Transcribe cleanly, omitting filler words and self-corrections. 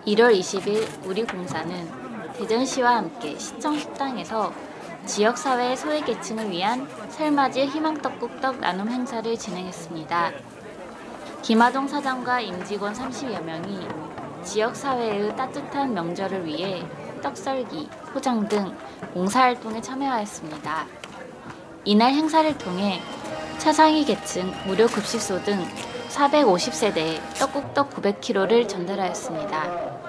1월 20일 우리 공사는 대전시와 함께 시청 식당에서 지역사회 소외계층을 위한 설맞이 희망떡국떡 나눔 행사를 진행했습니다. 김하동 사장과 임직원 30여 명이 지역사회의 따뜻한 명절을 위해 떡썰기, 포장 등 봉사활동에 참여하였습니다. 이날 행사를 통해 차상위 계층 무료 급식소 등 450세대에 떡국떡 900kg를 전달하였습니다.